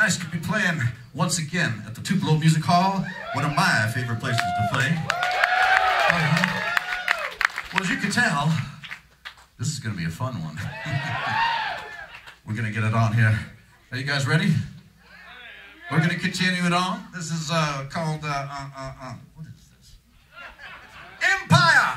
nice to be playing once again at the Tupelo Music Hall, one of my favorite places to play. Well, as you can tell, this is going to be a fun one. We're going to get it on here. Are you guys ready? We're going to continue it on. This is called, what is this? Empire!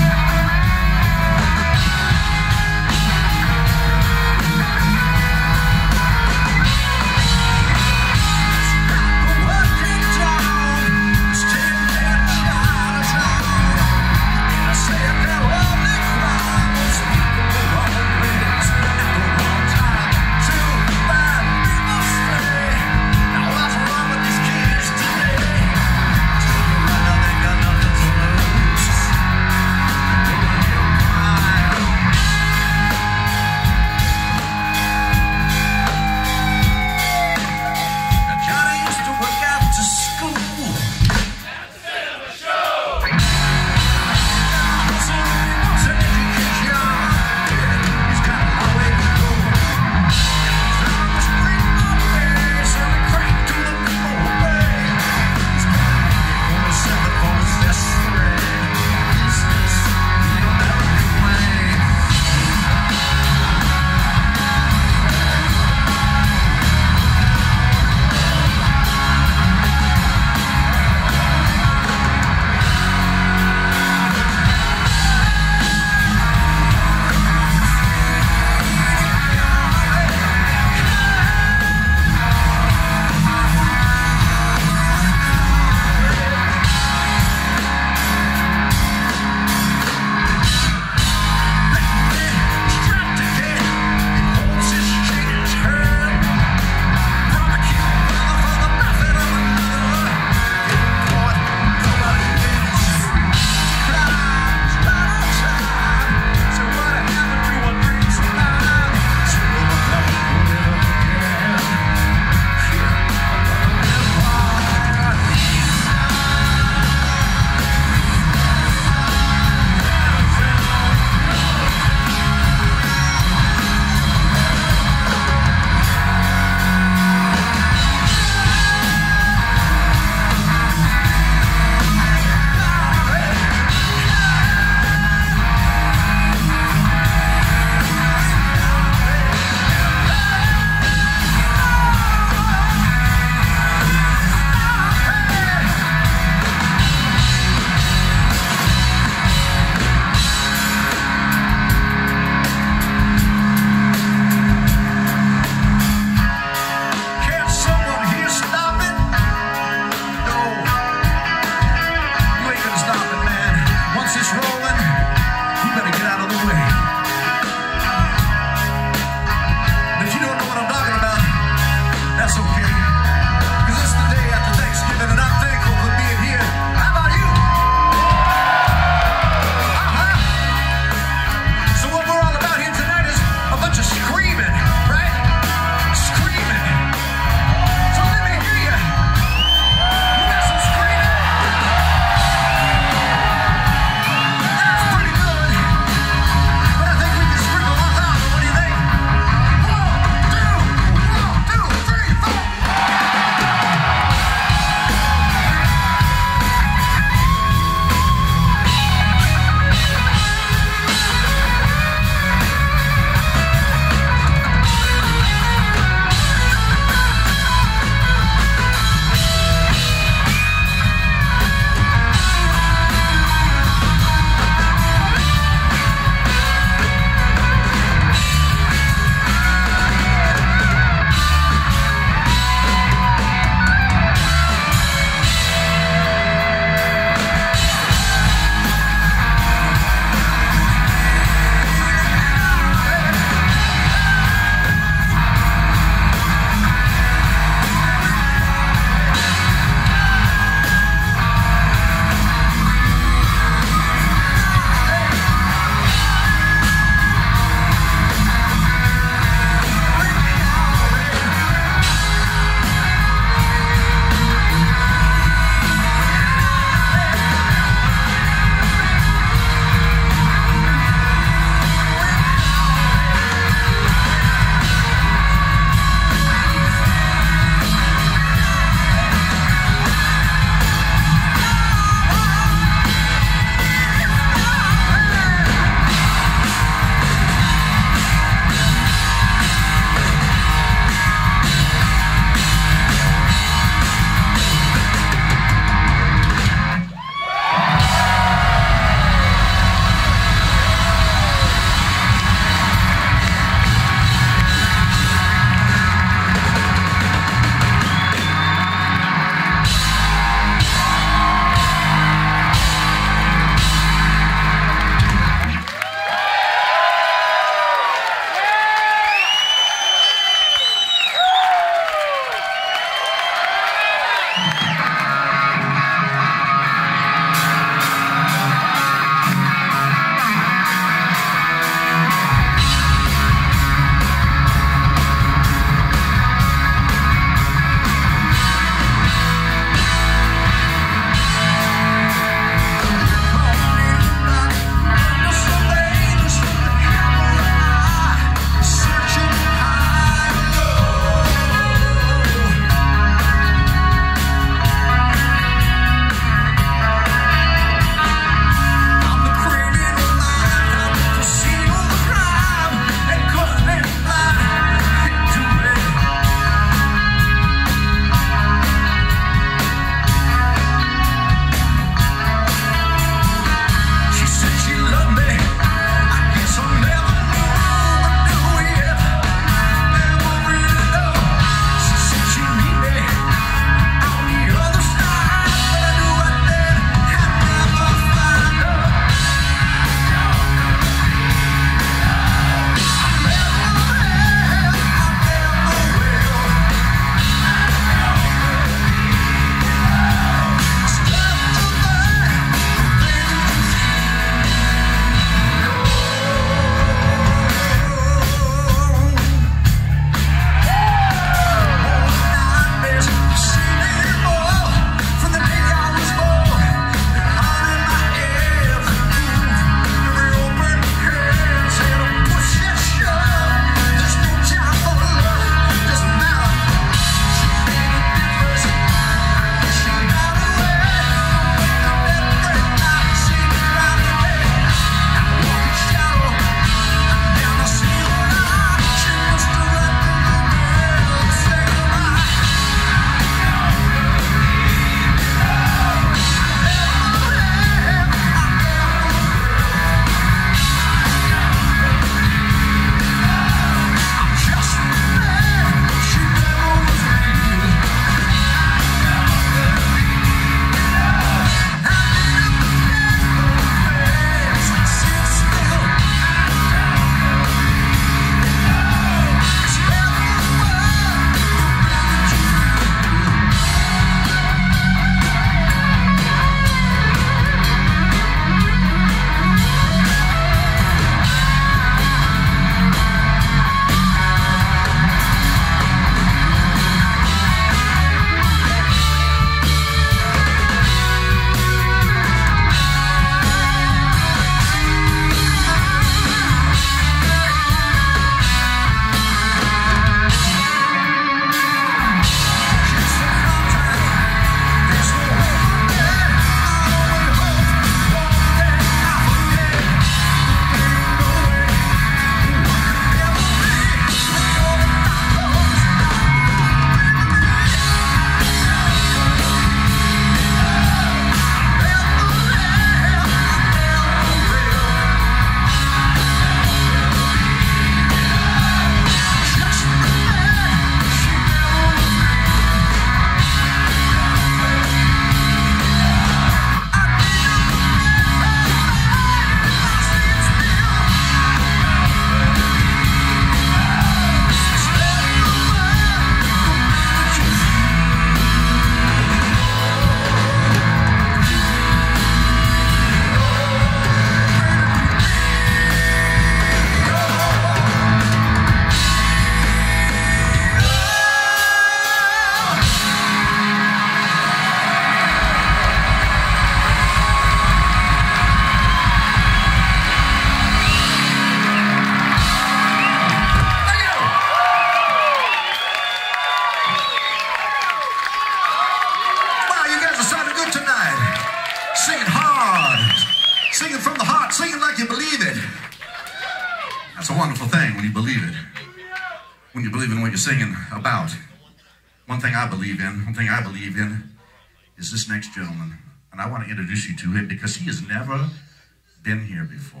That's a wonderful thing when you believe it. When you believe in what you're singing about. One thing I believe in is this next gentleman. And I want to introduce you to him because he has never been here before.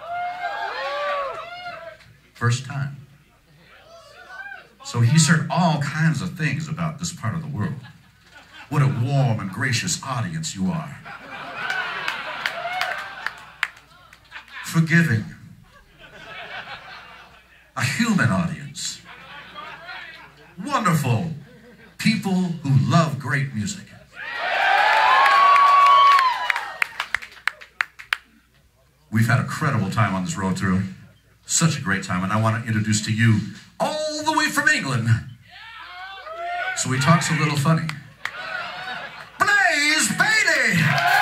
First time. So he's heard all kinds of things about this part of the world. What a warm and gracious audience you are. Forgiving. A human audience. Wonderful people who love great music. We've had a credible time on this road through. Such a great time, and I want to introduce to you, all the way from England, so he talks a little funny, Blaze Bayley!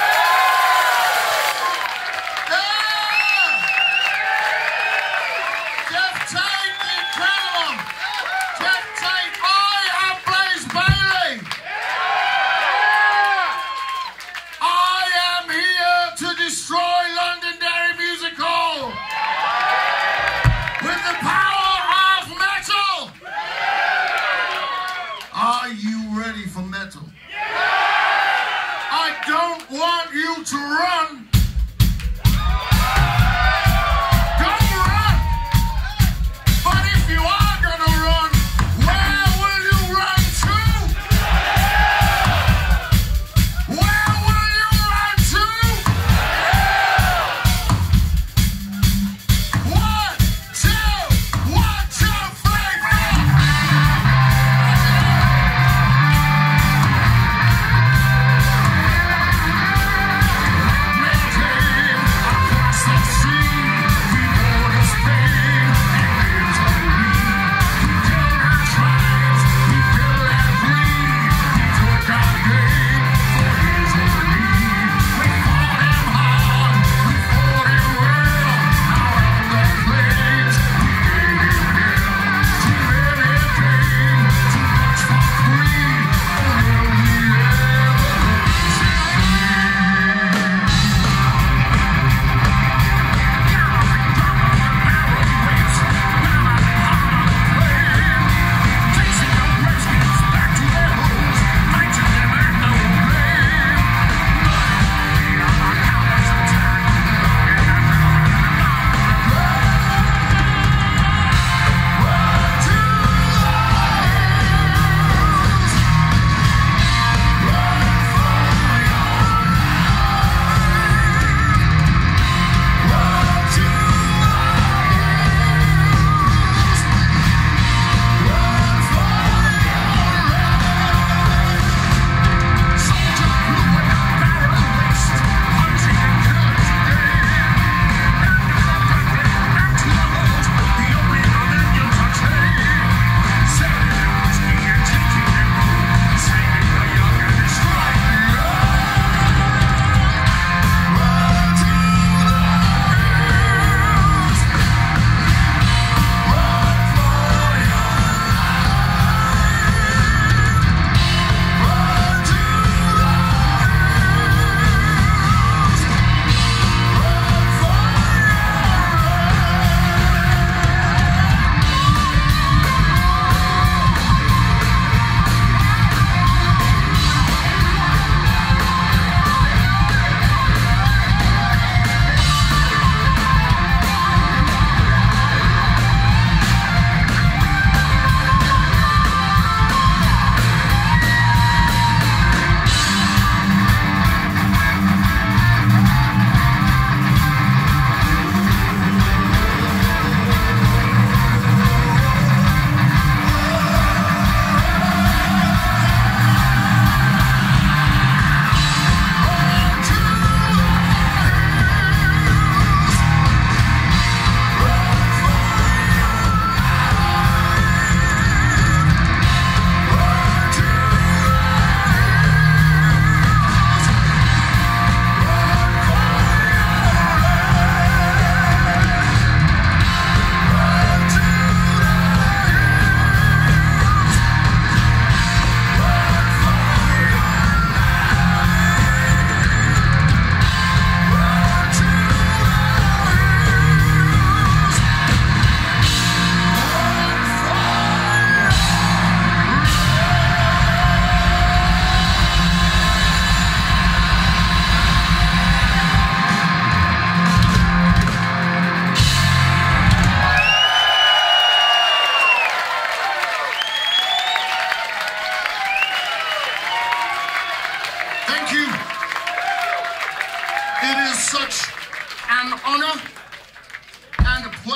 Jeff Tate, the incredible! Jeff Tate, I am Blaze Bayley! I am here to destroy Londonderry Music Hall! With the power of metal! Are you ready for metal?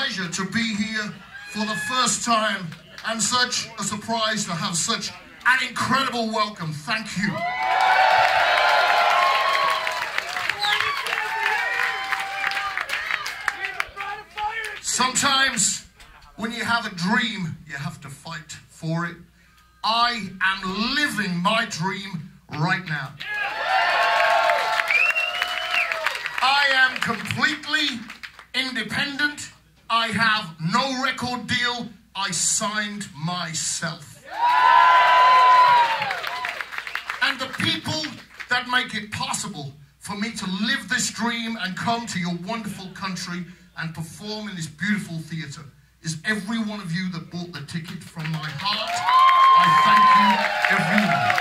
pleasure to be here for the first time and such a surprise to have such an incredible welcome. Thank you. Sometimes when you have a dream, you have to fight for it. I am living my dream right now. I am completely independent. I have no record deal. I signed myself. And the people that make it possible for me to live this dream and come to your wonderful country and perform in this beautiful theatre is every one of you that bought the ticket from my heart. I thank you, everyone.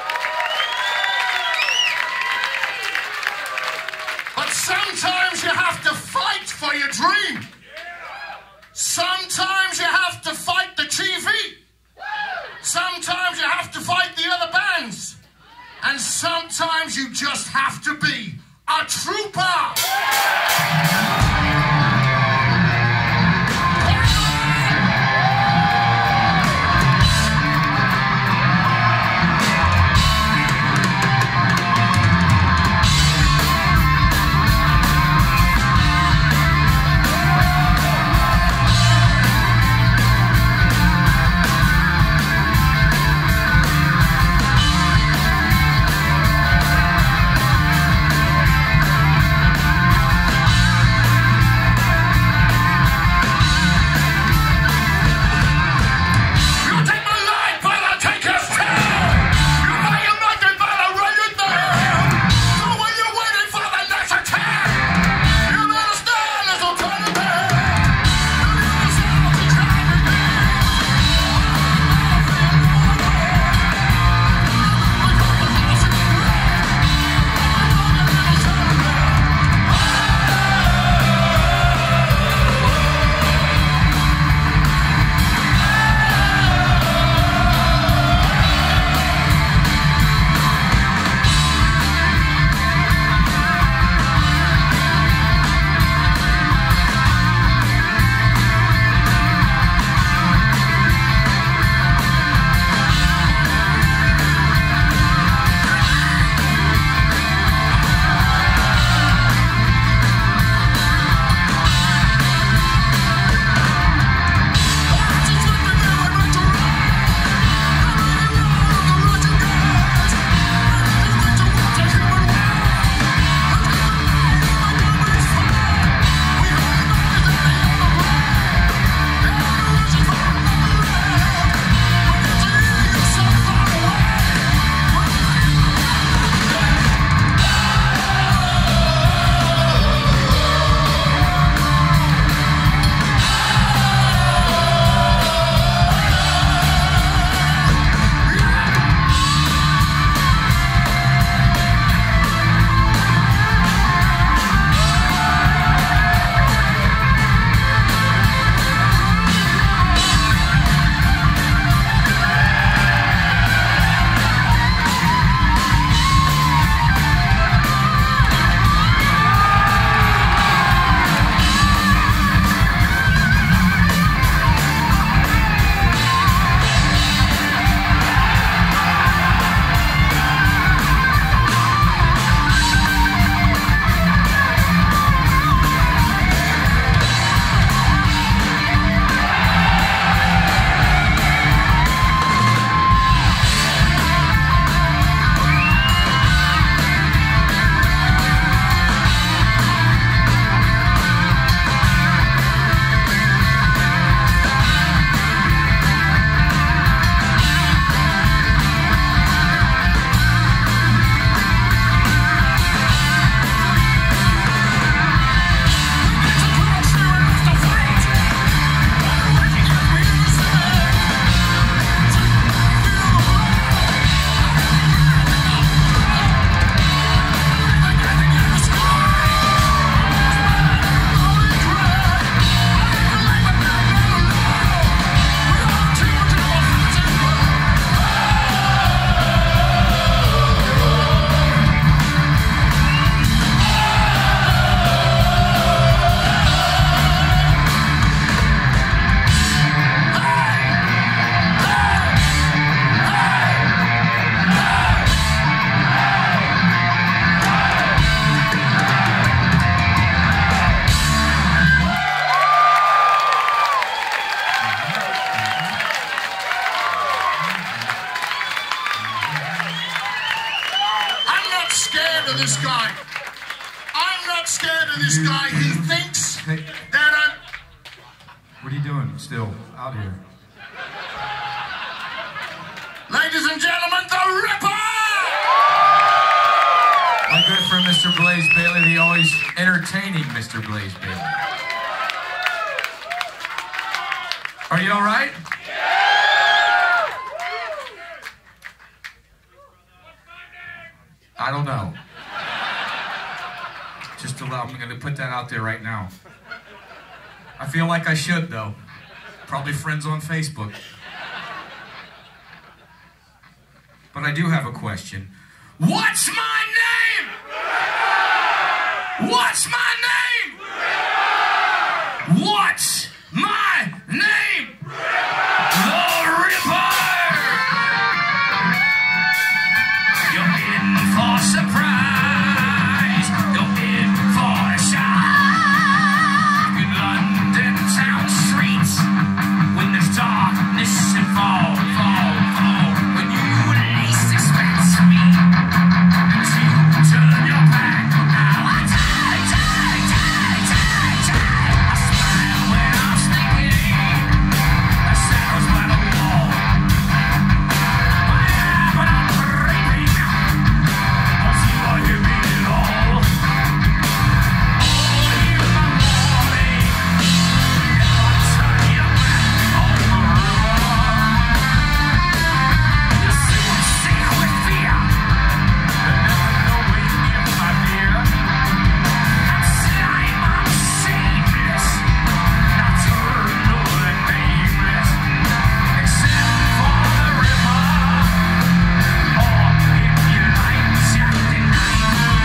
But sometimes you have to fight for your dream. Sometimes you have to fight the TV. Sometimes you have to fight the other bands. And sometimes you just have to be a trooper. What are you doing still out here? Ladies and gentlemen, The Ripper! My good friend, Mr. Blaze Bayley, the always entertaining Mr. Blaze Bayley. Are you all right? I don't know. Just allow me to put that out there right now. I feel like I should, though. Probably friends on Facebook. But I do have a question. What's my name? What's my name? What's my name? The Ripper! You're in for a surprise. You're in for a shock. In London town streets, when there's darkness and fall. When you least expect me, as you turn your back. Now I I smile when I'm sleeping. The shadows by the wall. I am when I'm creeping. Don't you want to be at all? Oh, you my morning. If I turn your back on the river, you see what secret fear. And never knowing if my dear. I'm shameless, nocturnal and nameless, except for the river, or if you like, Jack the Knight.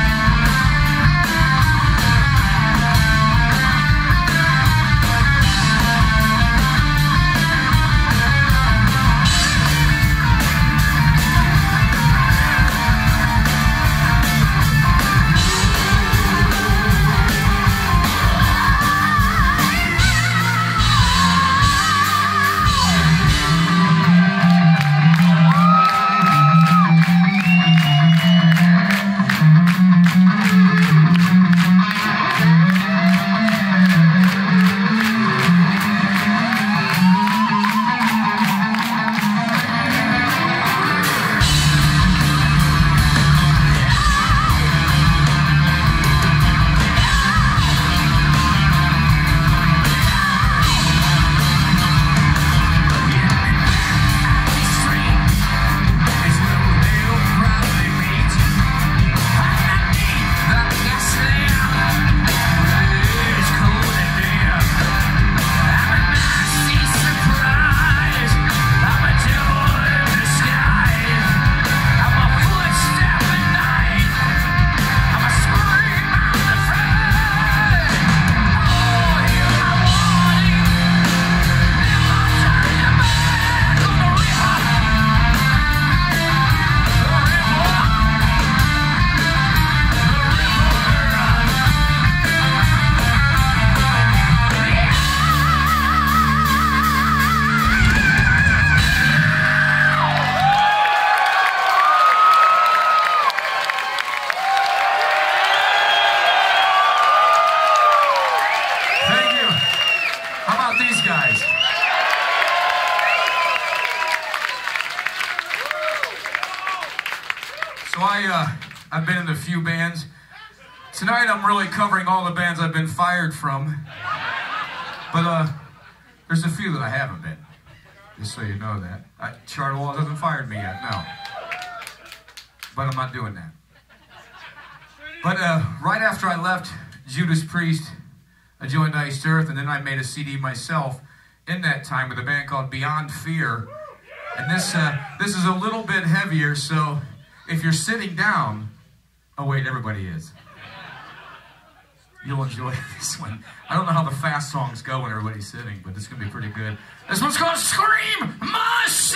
Thank you. How about these guys? So I've been in a few bands. Tonight I'm really covering all the bands I've been fired from. But there's a few that I haven't been. Just so you know that. Charter Walls hasn't fired me yet, no. But I'm not doing that. But right after I left Judas Priest, I joined Iced Earth, and then I made a CD myself in that time with a band called Beyond Fear. And this is a little bit heavier, so if you're sitting down, oh wait, everybody is. You'll enjoy this one. I don't know how the fast songs go when everybody's sitting, but it's gonna be pretty good. This one's called Scream Machine!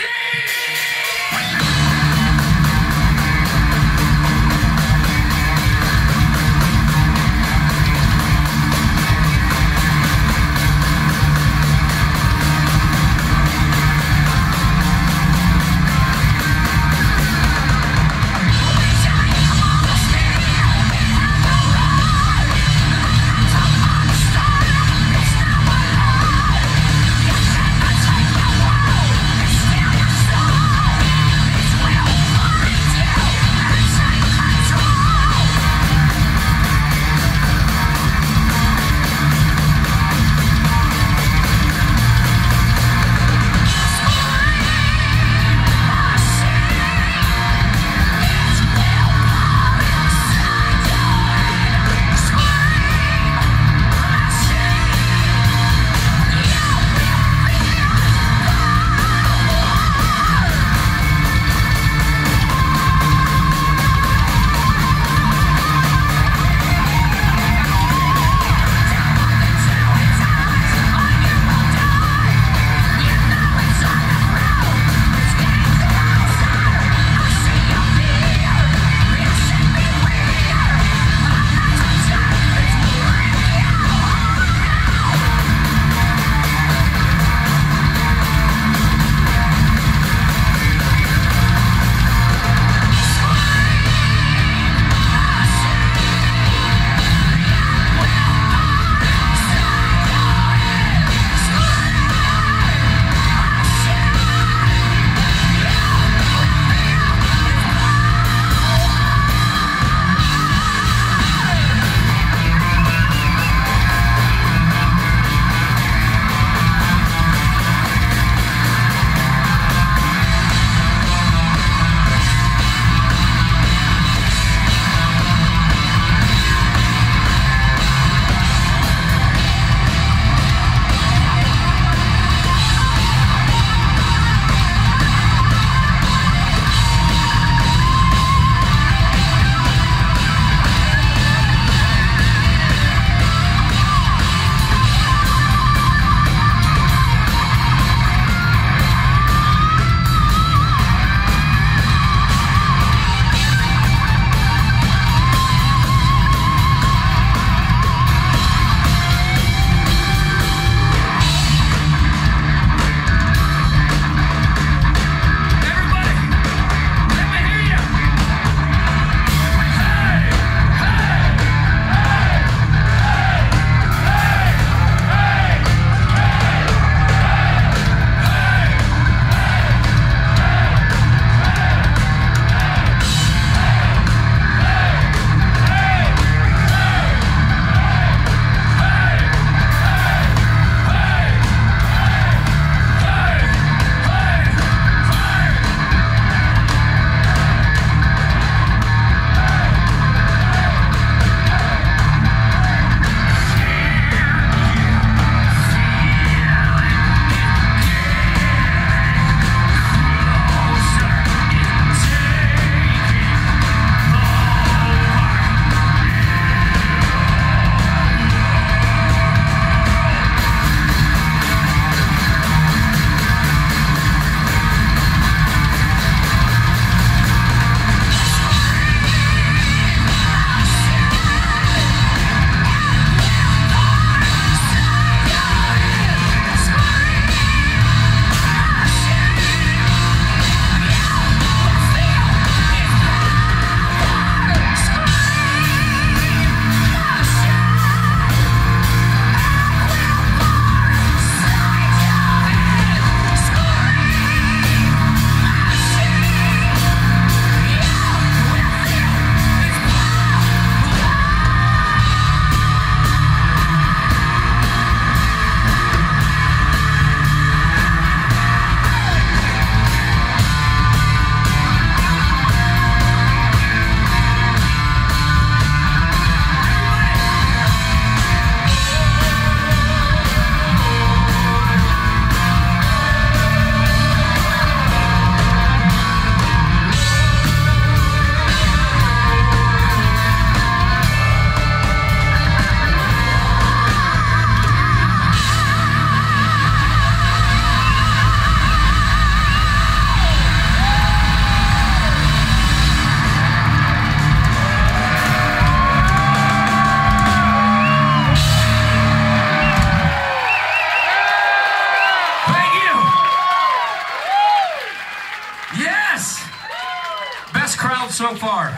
so far?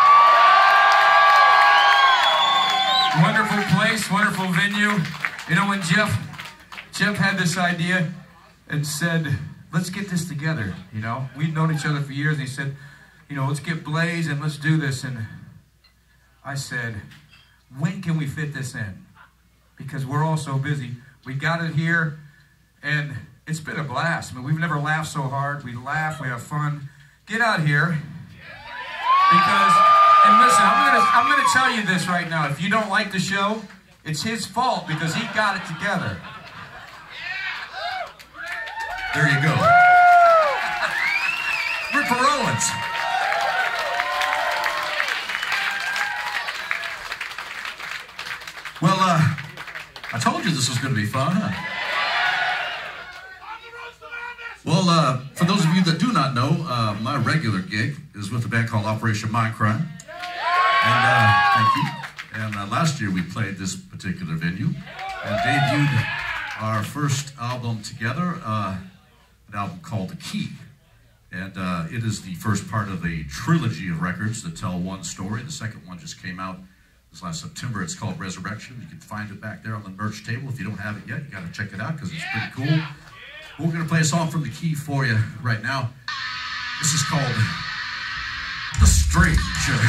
Wonderful place, wonderful venue. You know, when Jeff had this idea and said, let's get this together, you know. We'd known each other for years, and he said, you know, let's get Blaze and let's do this. And I said, when can we fit this in? Because we're all so busy. We got it here, and it's been a blast. I mean, we've never laughed so hard. We laugh, we have fun. Get out here, because, and listen, I'm gonna tell you this right now. If you don't like the show, it's his fault because he got it together. There you go. Ripper Owens. Well, I told you this was going to be fun, huh? Well, for those of you that do not know, my regular gig is with a band called Operation Mindcrime. And thank you. And last year we played this particular venue and debuted our first album together, an album called The Key. And it is the first part of a trilogy of records that tell one story. The second one just came out this last September. It's called Resurrection. You can find it back there on the merch table. If you don't have it yet, you got to check it out because it's pretty cool. We're going to play a song from The Key for you right now. This is called The Stranger.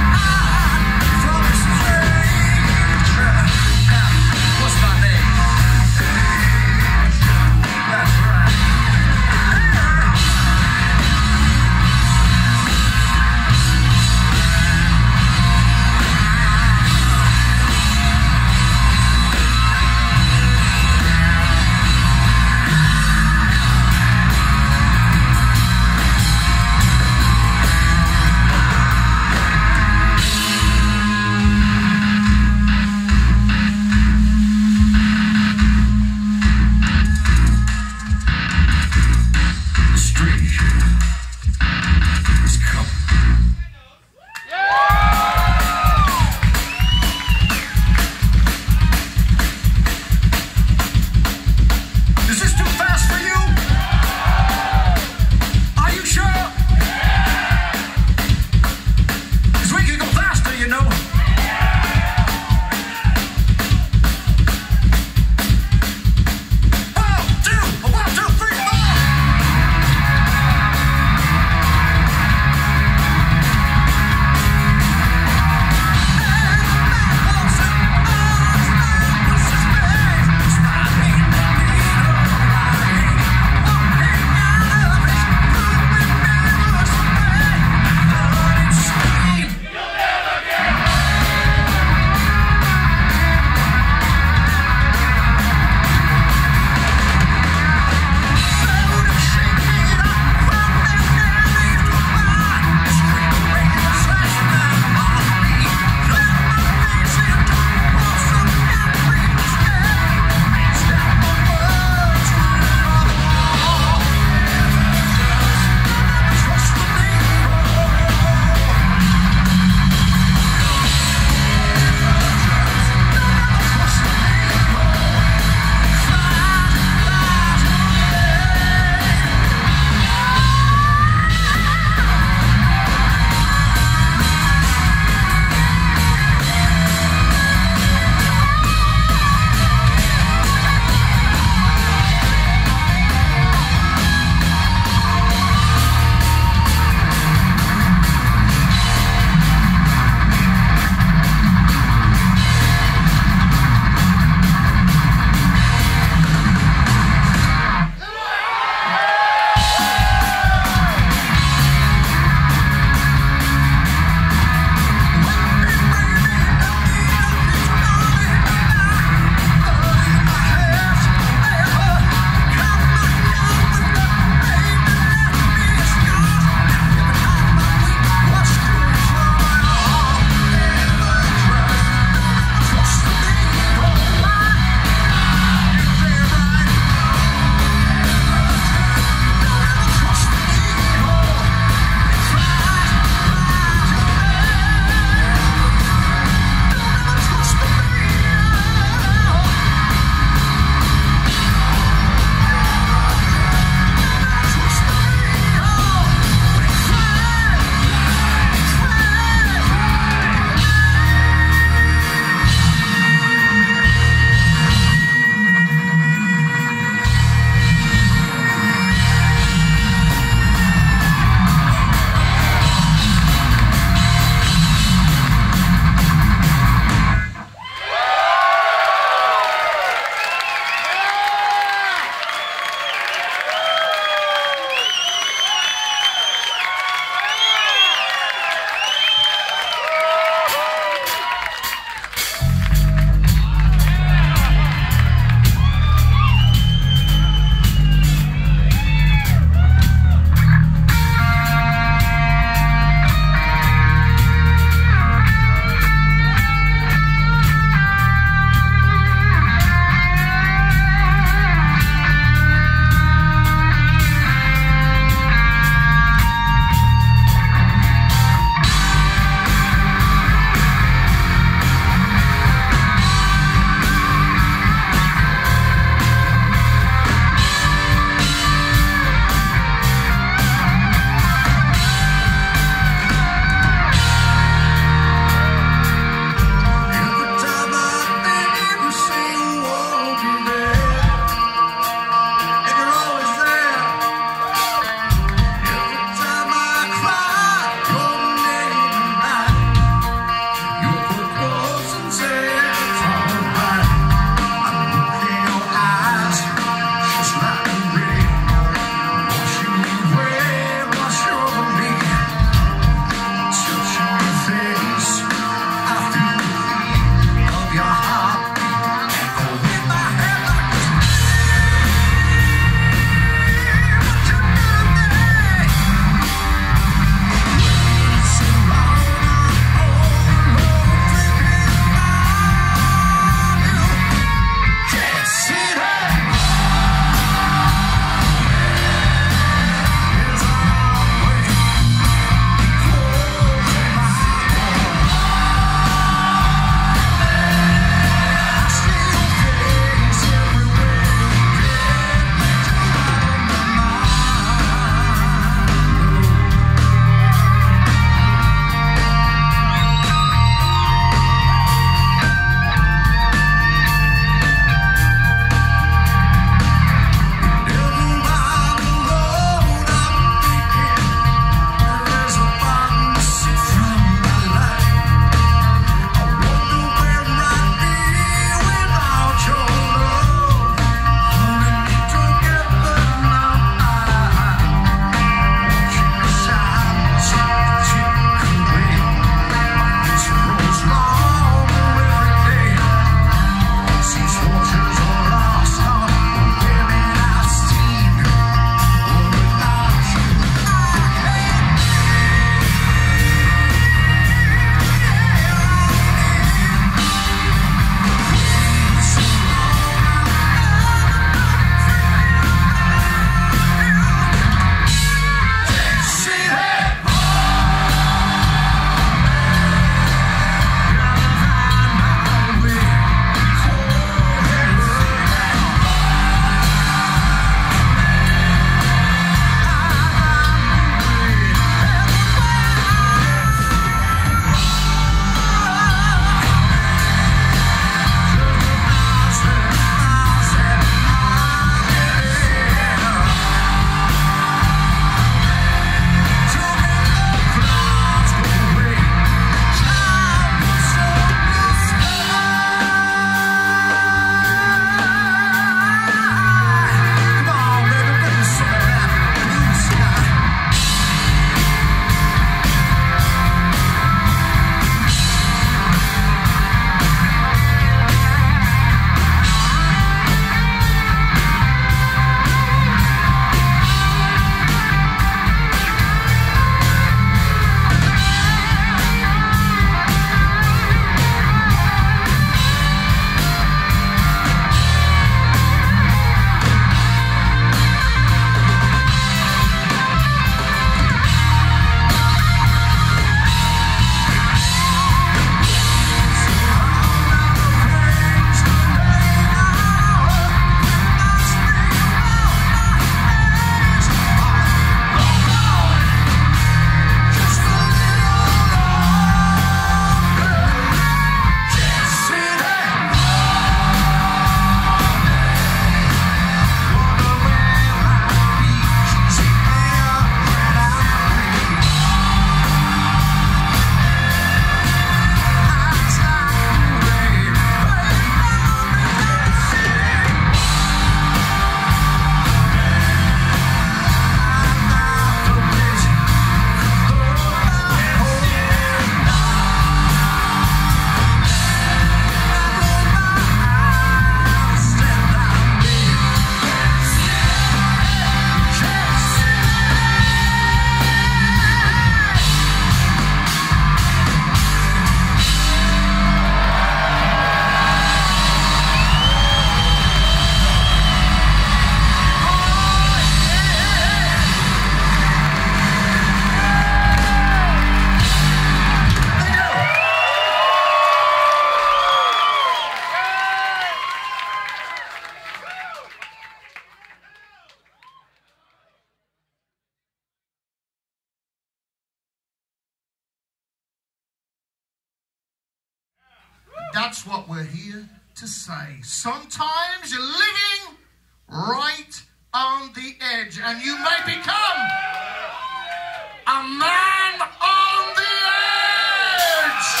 that's what we're here to say. Sometimes you're living right on the edge, and you may become a man on the edge.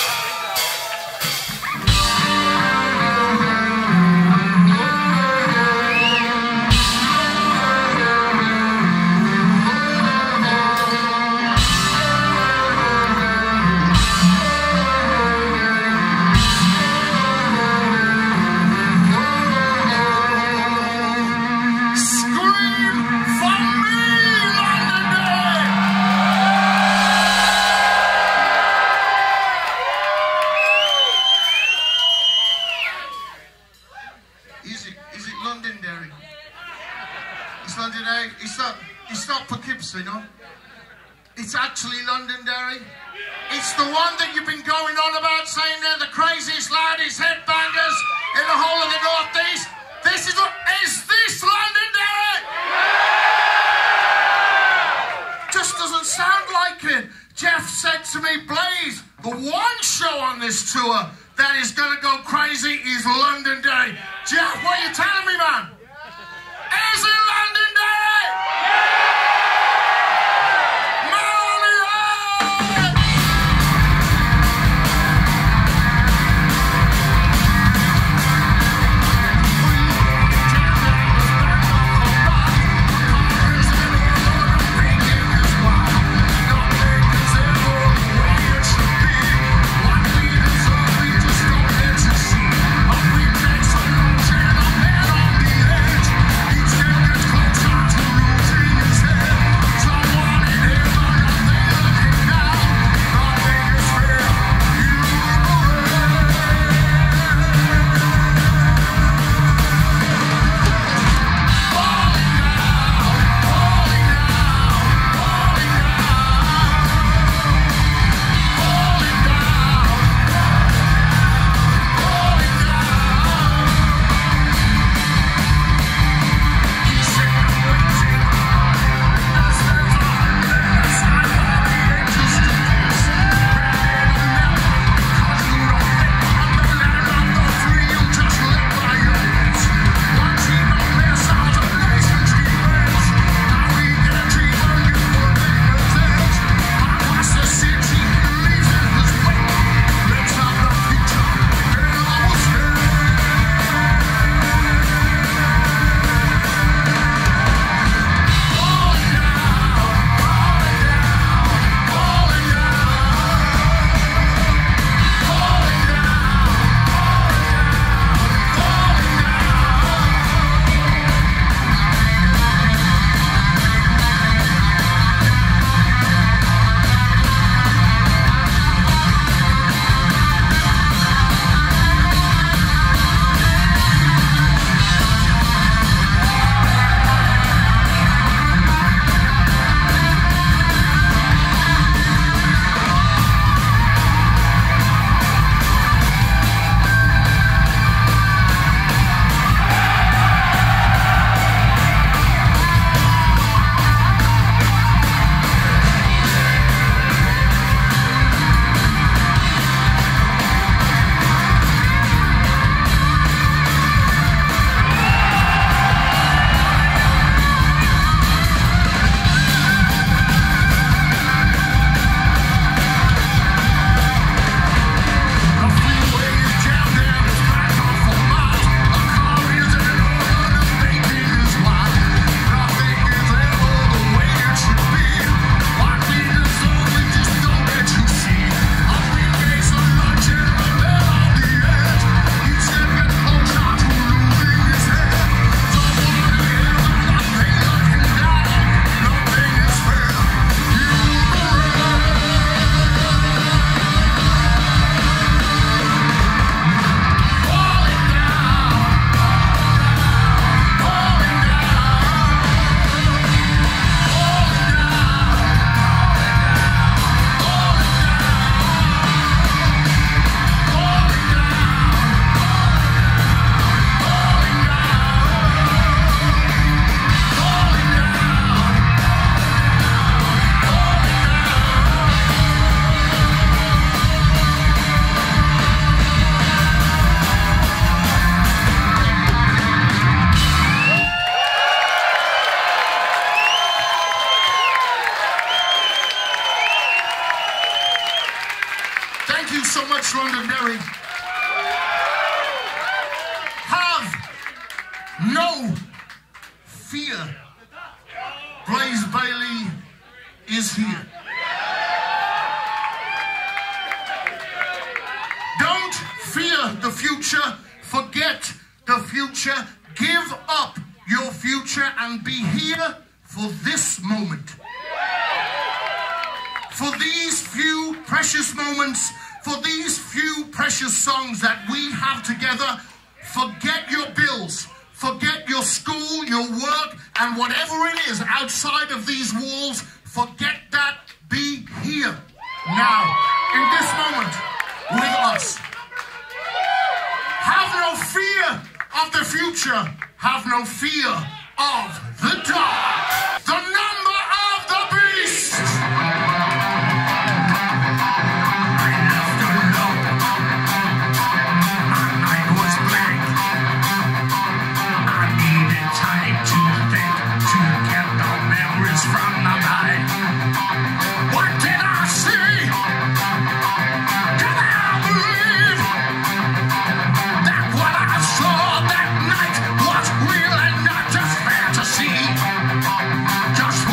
It's not Poughkeepsie, no? It's actually Londonderry. It's the one that you've been going on about, saying they're the craziest, loudest headbangers in the whole of the Northeast. Is this Londonderry? Just doesn't sound like it. Jeff said to me, Blaze, the one show on this tour that is going to go crazy is Londonderry. Jeff, what are you telling me, man? Is it Londonderry? Just ex-Londonderry. Have no fear. Blaze Bayley is here. Don't fear the future. Forget the future. Give up your future and be here for this moment. For these few precious moments, for these few precious songs that we have together. Forget your bills, forget your school, your work, and whatever it is outside of these walls, forget that. Be here now, in this moment, with us. Have no fear of the future. Have no fear of the dark. The number of the beast. I left alone. My night was blank. I needed time to think, to get the memories from my mind. What did I see? Can I believe that what I saw that night was real and not just fantasy? Just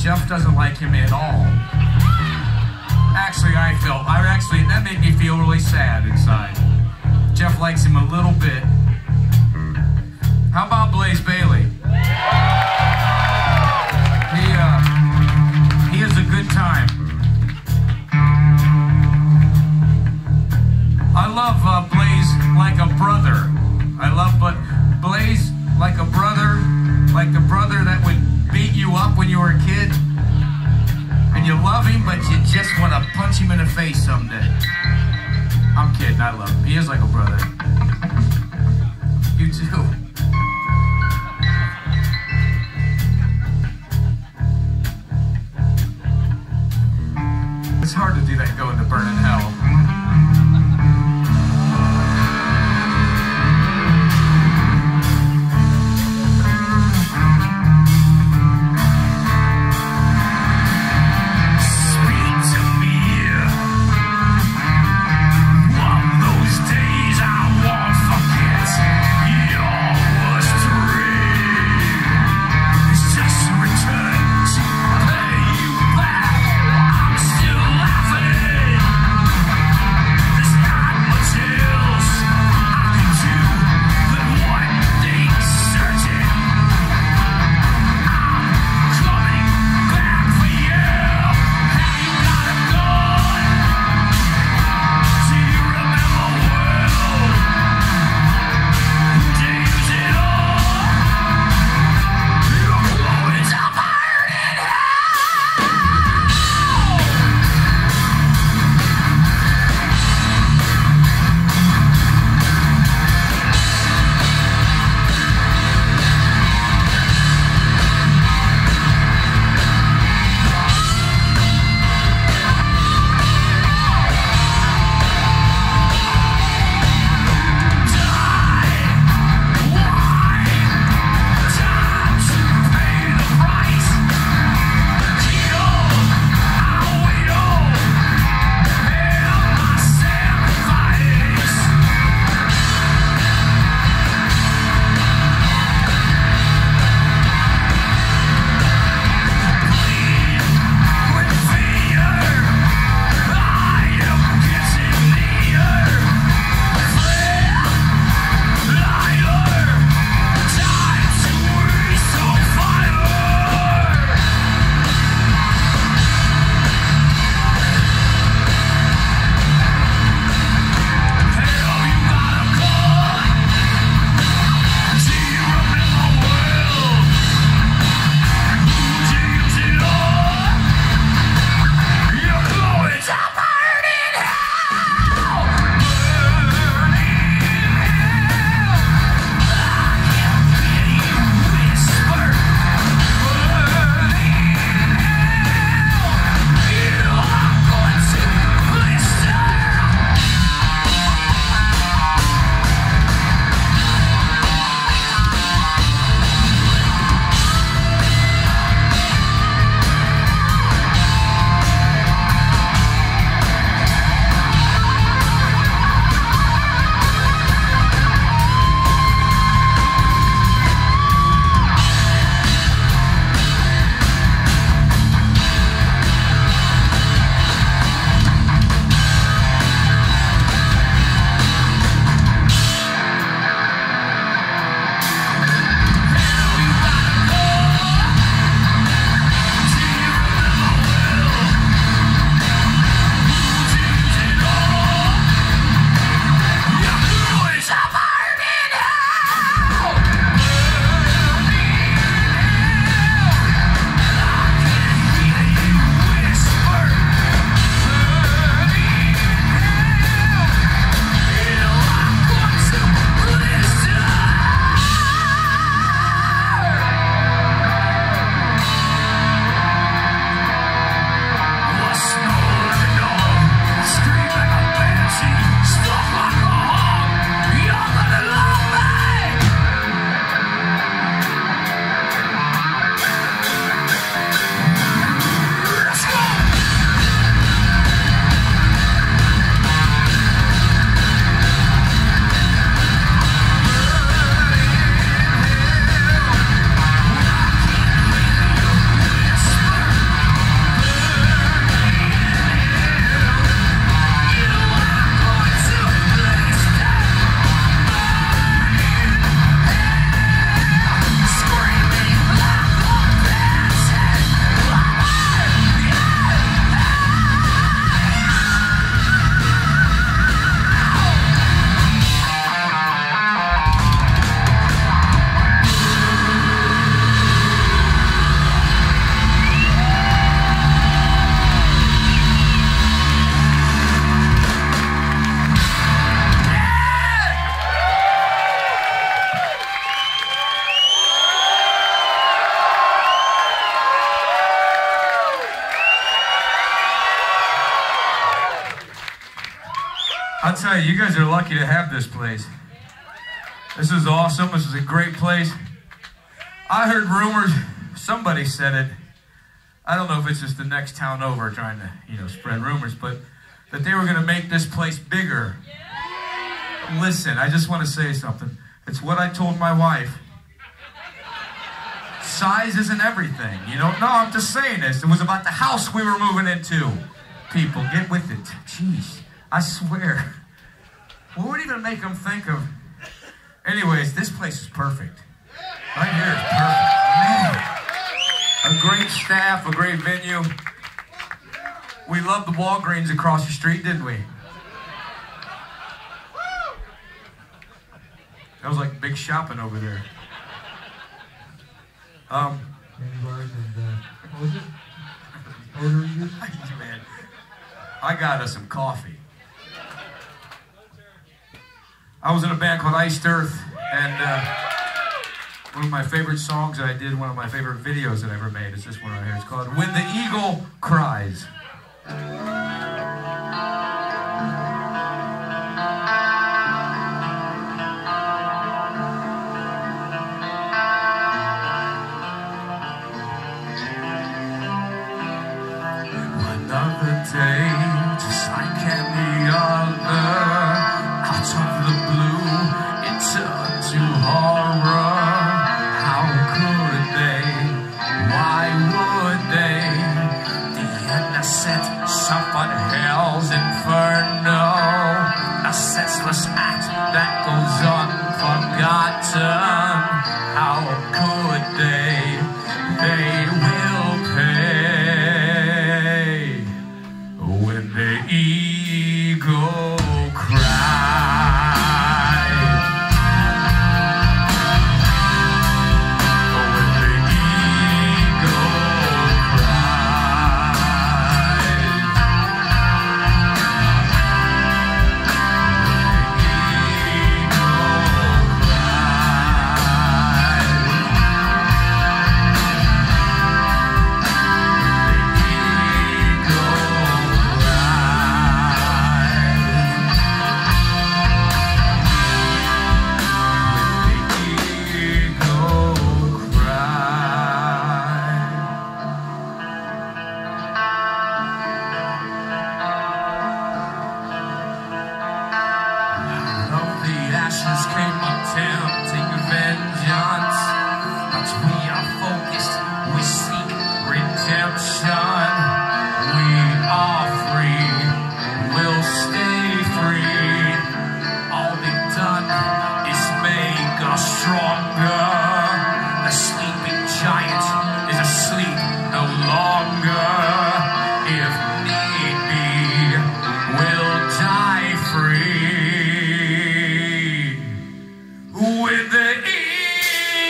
Jeff doesn't like him at all. Actually, that made me feel really sad inside. Jeff likes him a little bit. How about Blaze Bayley? He has a good time. I love Blaze like a brother. I love Blaze like a brother, like the brother that would beat you up when you were a kid. And you love him, but you just want to punch him in the face someday. I'm kidding, I love him. He is like a brother. You too. It's hard to do that and go into burning hell. Still laughing. tell you, you guys are lucky to have this place. This is awesome. This is a great place. I heard rumors, somebody said it, I don't know if it's just the next town over trying to, spread rumors, but that they were going to make this place bigger. Listen, I just want to say something. It's what I told my wife. Size isn't everything, No, I'm just saying this. It was about the house we were moving into. People, get with it. Jeez, I swear. What would even make them think of... Anyways, this place is perfect. Right here is perfect. Man, a great staff, a great venue. We loved the Walgreens across the street, didn't we? That was like big shopping over there. What was it? Man, I got us some coffee. I was in a band called Iced Earth, and one of my favorite songs that I did, one of my favorite videos that I ever made is this one right here. It's called When the Eagle Cries. Another day, just like any other, out of the blue, it turned to horror. How could they? Why would they? The innocent suffered hell's inferno, a senseless act that goes unforgotten. How could they? They will pay. When the eagle cries, when the eagle cries, came attempting vengeance, but we are focused, we seek redemption. We are free, we'll stay free. All we've done is make us stronger. The sleeping giant is asleep no longer. If need be, we'll die free. With the eagle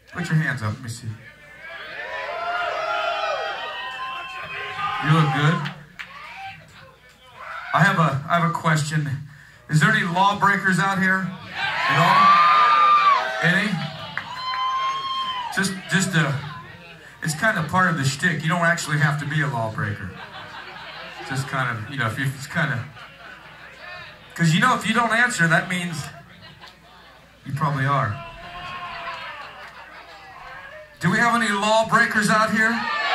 Put your hands up. Let me see. You look good. I have a question. Is there any lawbreakers out here at all? Any? Just it's kind of part of the shtick. You don't actually have to be a lawbreaker. Just kind of, you know, if it's kind of, because you know, if you don't answer, that means you probably are. Do we have any lawbreakers out here?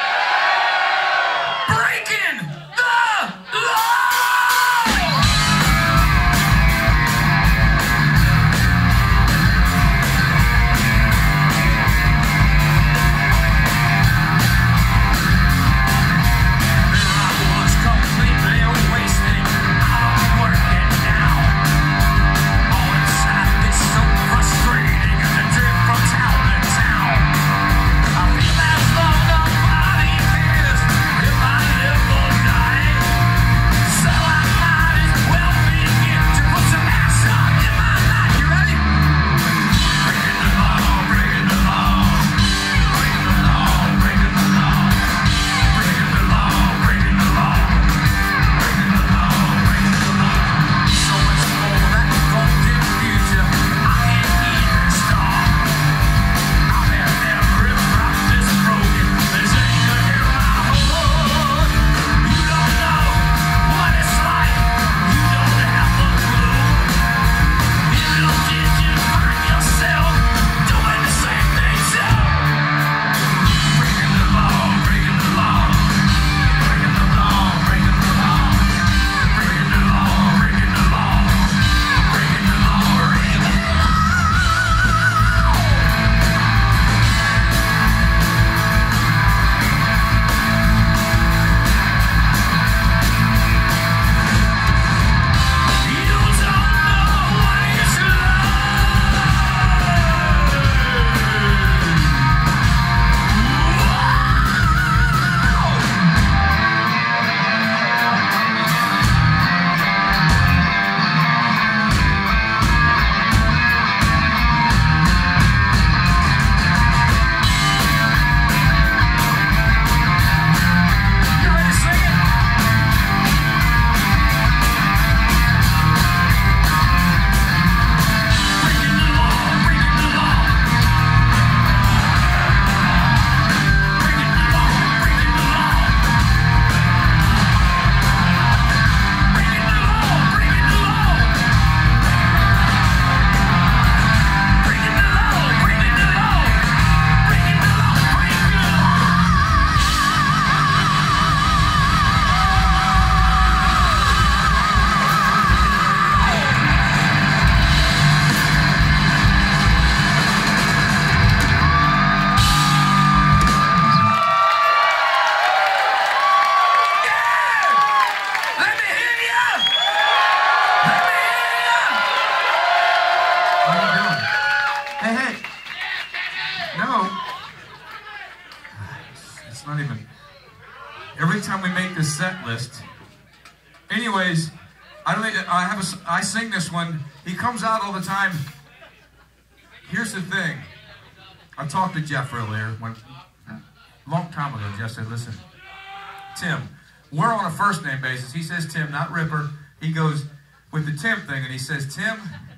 Breaking the law! Set list. Anyways, I sing this one. He comes out all the time. Here's the thing. I talked to Jeff earlier. Long time ago, Jeff said, listen, Tim, we're on a first name basis. He says Tim, not Ripper. He goes with the Tim thing, and he says, Tim,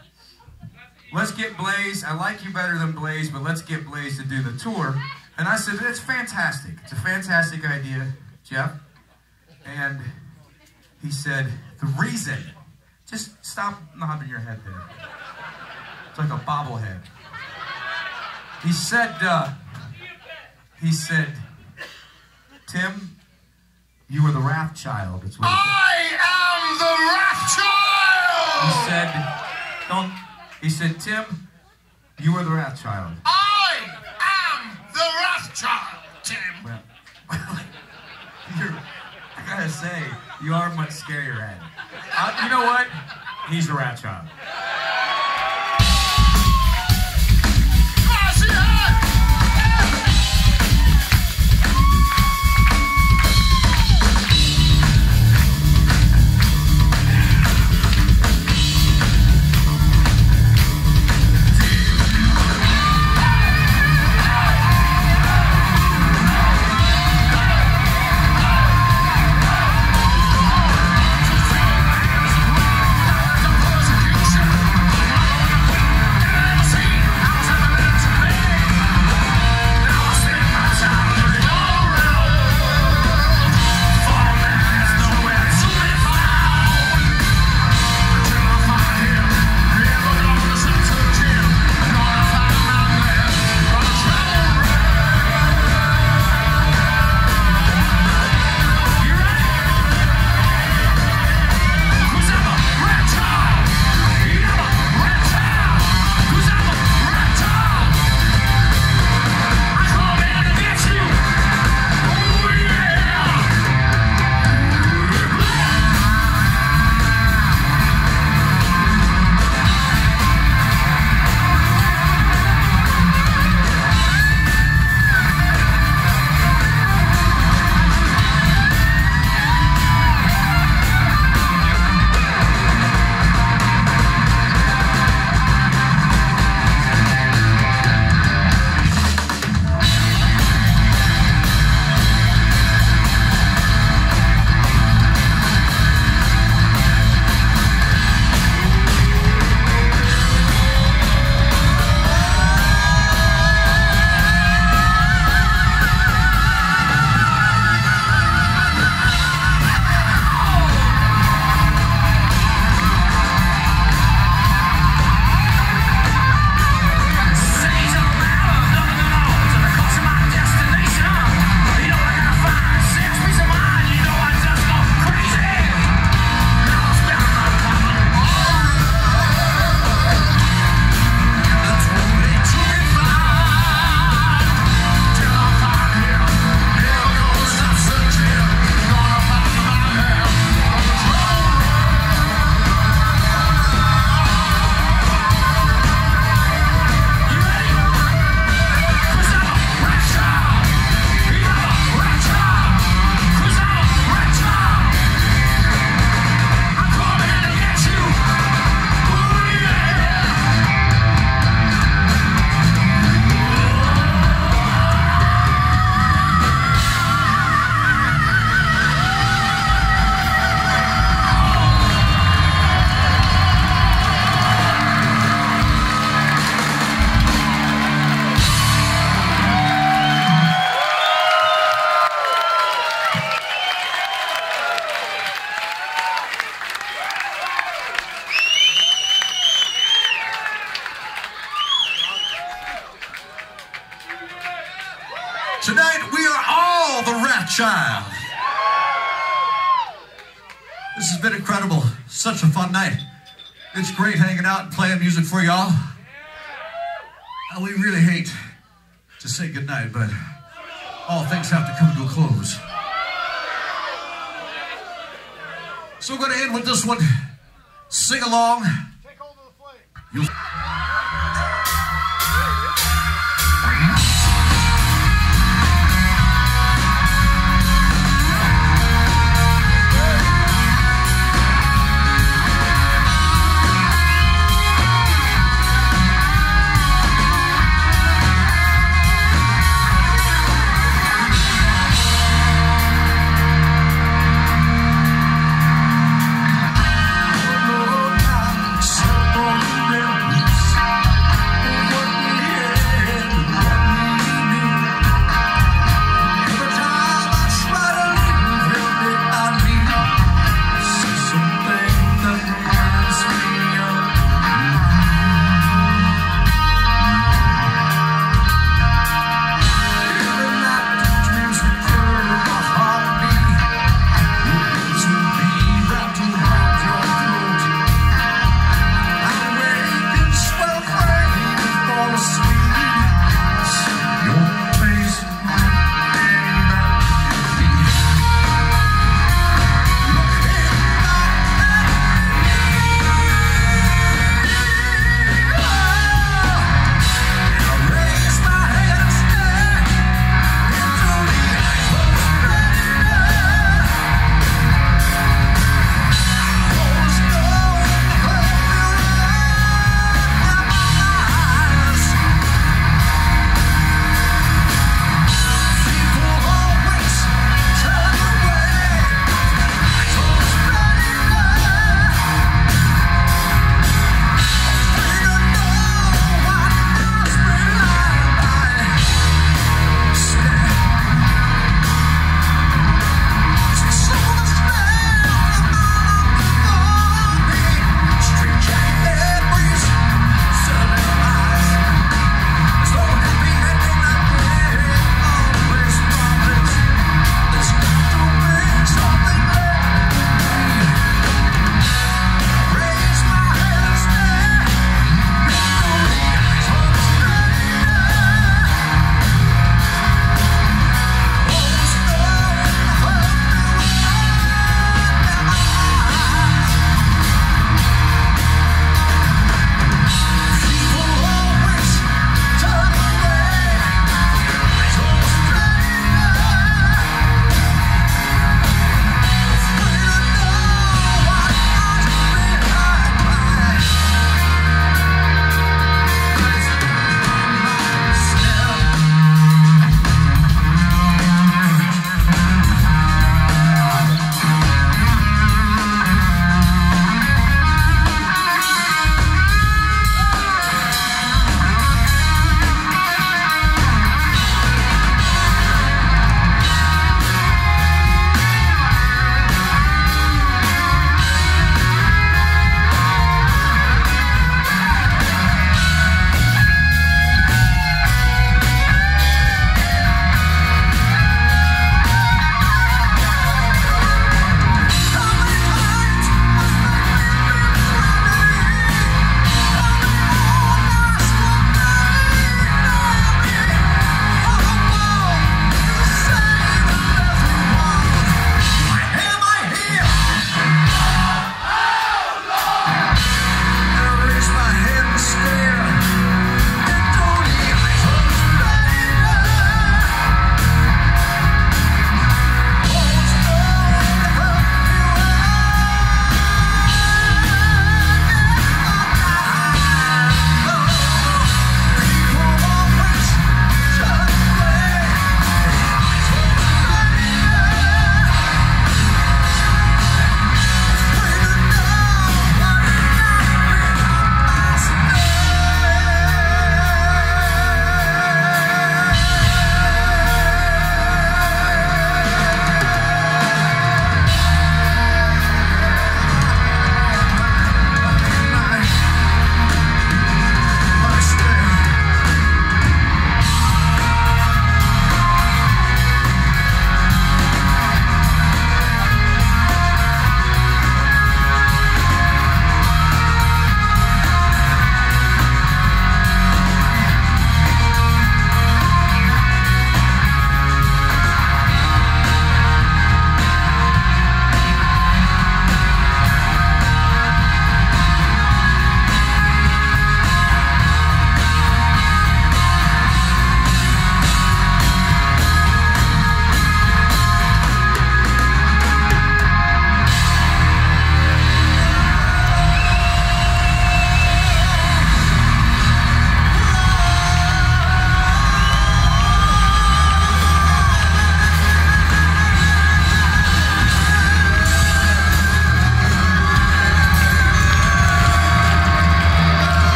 let's get Blaze. I like you better than Blaze, but let's get Blaze to do the tour. And I said, it's fantastic. It's a fantastic idea, Jeff. And he said, the reason, just stop nodding your head there. It's like a bobblehead. He said, Tim, you were the Wrath Child. That's what he said. I am the Wrath Child! He said, Tim, you were the Wrath Child. I am the Wrath Child, Tim. Well, I gotta say, you are much scarier at it. You know what? He's a Wrath Child. Tonight we are all the Wrath Child. This has been incredible. Such a fun night. It's great hanging out and playing music for y'all. We really hate to say goodnight, but all things have to come to a close. So we're going to end with this one. Sing along. Take hold of the flame.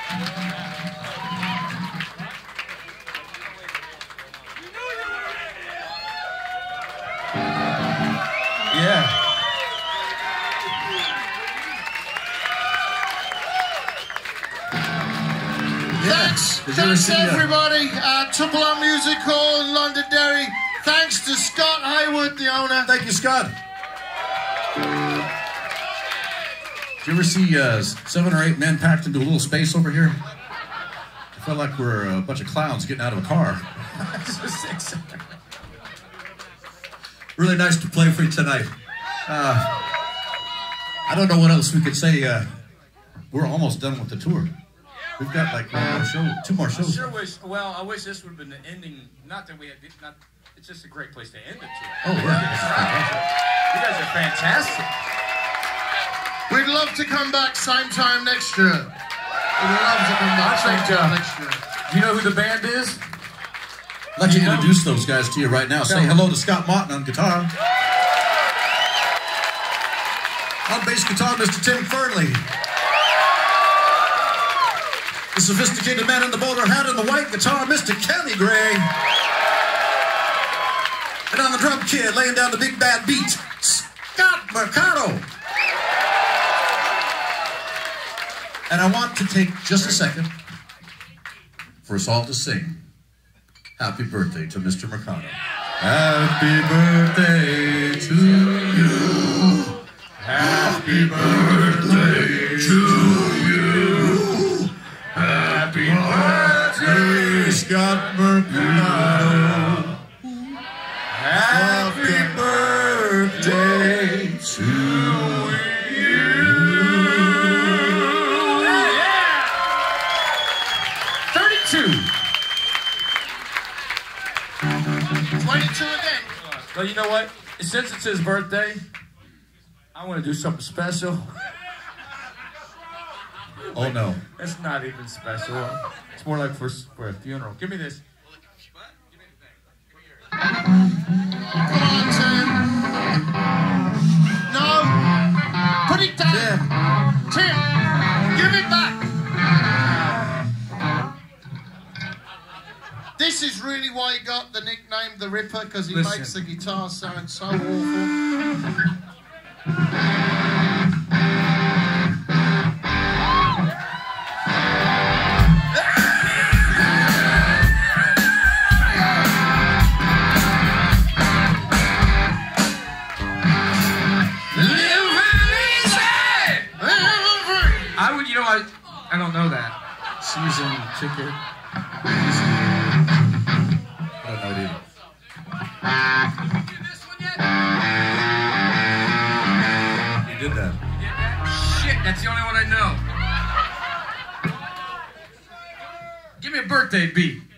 Yeah. Thanks everybody at Triple R Music Hall in Londonderry. Thanks to Scott Haywood, the owner. Thank you, Scott. Did you ever see 7 or 8 men packed into a little space over here? I felt like we're a bunch of clowns getting out of a car. Really nice to play for you tonight. I don't know what else we could say. We're almost done with the tour. We've got like 2 more shows. I wish this would have been the ending. Not that we had, it's just a great place to end it to. Oh, yeah. You guys are fantastic. We'd love to come back same time next year. We'd love to come back same time next year. Do you know who the band is? I'd like to introduce those guys to you right now. Say hello to Scott Martin on guitar. On bass guitar, Mr. Tim Fernley. The sophisticated man in the bowler hat and the white guitar, Mr. Kenny Gray. And on the drum kit, laying down the big bad beat, Scott Mercado. And I want to take just a second for us all to sing happy birthday to Mr. Mercado. Happy birthday to you. Happy birthday to you. Happy birthday, Scott Mercado. Happy birthday to you. 32. 22 again. Well, you know what? Since it's his birthday, I want to do something special. Oh no. It's not even special. It's more like for a funeral. Give me this. Come on, Tim. No. Put it down. Tim, give it back. This is really why he got the nickname The Ripper, because he makes the guitar sound so awful. I don't know that. Season ticket. I don't know it either. This one yet? You did that. Shit, that's the only one I know. Give me a birthday beat.